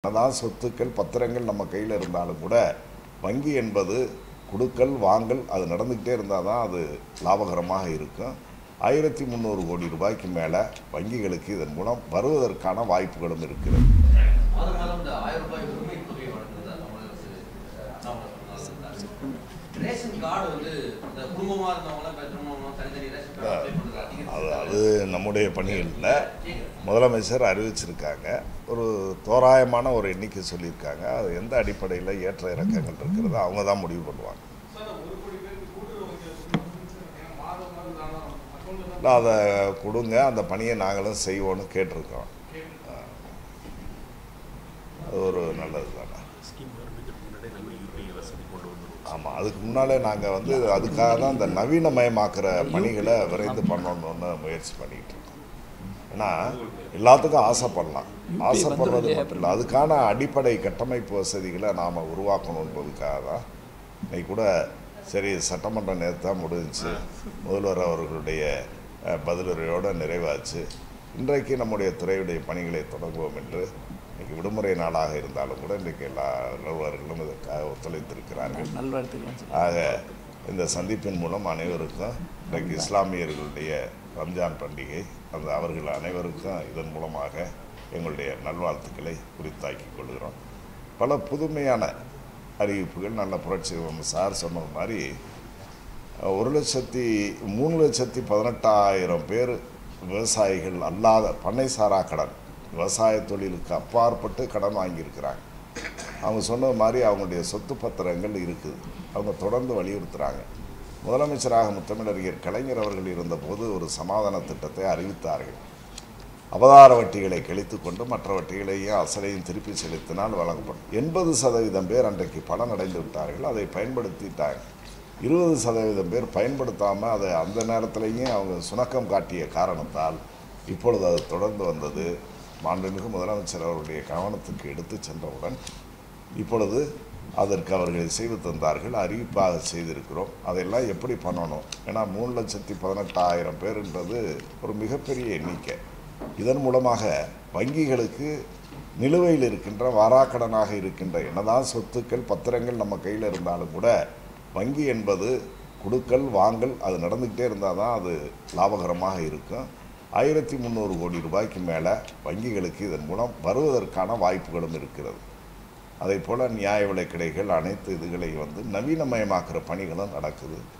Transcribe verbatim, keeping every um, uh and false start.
என்னதான் சொத்துக்கள் பத்திரங்கள் நம்ம கையில் இருந்தாலும் கூட வங்கி என்பது கொடுக்கல் வாங்கல் அது நடந்துக்கிட்டே இருந்தால் தான் அது லாபகரமாக இருக்கும். ஆயிரத்தி முந்நூறு கோடி ரூபாய்க்கு மேலே வங்கிகளுக்கு இதன் மூலம் வருவதற்கான வாய்ப்புகளும் இருக்கிறது. அது அது நம்முடைய பணிகளில் முதலமைச்சர் அறிவிச்சிருக்காங்க. ஒரு தோராயமான ஒரு எண்ணிக்கை சொல்லியிருக்காங்க. அது எந்த அடிப்படையில் ஏற்ற இறக்கங்கள் இருக்கிறது அவங்க தான் முடிவு பண்ணுவாங்க. இல்லை அதை கொடுங்க, அந்த பணியை நாங்களும் செய்வோன்னு கேட்டிருக்கோம். அது ஒரு நல்லது தானே. ஆமாம், அதுக்கு முன்னாலே நாங்கள் வந்து அதுக்காக தான் இந்த நவீனமயமாக்குற பணிகளை விரைந்து பண்ணணுன்னு முயற்சி பண்ணிகிட்டு இருக்கோம். ஏன்னா எல்லாத்துக்கும் ஆசைப்படலாம், ஆசைப்படுறது மட்டும் இல்லை, அதுக்கான அடிப்படை கட்டமைப்பு வசதிகளை நாம் உருவாக்கணும் என்பதுக்காக தான் இன்னைக்கு கூட சரி சட்டமன்ற நேரத்து தான் முடிஞ்சிச்சு, முதல்வர் அவர்களுடைய பதிலுரையோடு நிறைவாச்சு. இன்றைக்கு நம்முடைய துறையுடைய பணிகளை தொடங்குவோம் என்று இன்றைக்கி விடுமுறை நாளாக இருந்தாலும் கூட இன்றைக்கு எல்லா நிறுவனர்களும் இதற்காக ஒத்துழைத்திருக்கிறார்கள். ஆக இந்த சந்திப்பின் மூலம் அனைவருக்கும் இன்றைக்கு இஸ்லாமியர்களுடைய ரம்ஜான் பண்டிகை, அந்த அவர்கள் அனைவருக்கும் இதன் மூலமாக எங்களுடைய நல்வாழ்த்துக்களை குறித்தாக்கிக் கொள்கிறோம். பல புதுமையான அறிவிப்புகள், நல்ல புரட்சி சார் சொன்ன மாதிரி ஒரு லட்சத்தி மூணு லட்சத்தி பதினெட்டாயிரம் பேர் விவசாயிகள் அல்லாத பண்ணைசாரா கடன், விவசாய தொழிலுக்கு அப்பாற்பட்டு கடன் வாங்கியிருக்கிறாங்க. அவங்க சொன்ன மாதிரி அவங்களுடைய சொத்து பத்திரங்கள் இருக்குது. அவங்க தொடர்ந்து வலியுறுத்துகிறாங்க. முதலமைச்சராக முத்தமிழறிஞர் கலைஞர் அவர்கள் இருந்தபோது ஒரு சமாதான திட்டத்தை அறிவித்தார்கள். அபதார வட்டிகளை கழித்து கொண்டு மற்ற வட்டிகளையும் அசலையும் திருப்பி செலுத்தினால் வழங்கப்படும். எண்பது சதவீதம் பேர் அன்றைக்கு பலன் அடைந்து விட்டார்கள், அதை பயன்படுத்திட்டாங்க. இருபது சதவீதம் பேர் பயன்படுத்தாமல் அதை அந்த நேரத்திலேயும் அவங்க சுணக்கம் காட்டிய காரணத்தால் இப்பொழுது அது தொடர்ந்து வந்தது. மாண்புமிகு முதலமைச்சர் அவருடைய கவனத்துக்கு எடுத்து சென்றவுடன் இப்பொழுது அதற்கு அவர்கள் செய்து தந்தார்கள், அறிவிப்பாக செய்திருக்கிறோம். அதெல்லாம் எப்படி பண்ணணும்? ஏன்னா மூணு லட்சத்தி பதினெட்டாயிரம் பேருன்றது ஒரு மிகப்பெரிய எண்ணிக்கை. இதன் மூலமாக வங்கிகளுக்கு நிலுவையில் இருக்கின்ற வாராக்கடனாக இருக்கின்ற என்னதான் சொத்துக்கள் பத்திரங்கள் நம்ம கையில் இருந்தாலும் கூட வங்கி என்பது கொடுக்கல் வாங்கல் அது நடந்துக்கிட்டே இருந்தால் தான் அது லாபகரமாக இருக்கும். ஆயிரத்தி முந்நூறு கோடி ரூபாய்க்கு மேலே வங்கிகளுக்கு இதன் மூலம் வருவதற்கான வாய்ப்புகளும் இருக்கிறது. அதே போல் நியாய விலைக் கடைகள் அனைத்து இதுகளை வந்து நவீனமயமாக்குற பணிகளும் நடக்குது.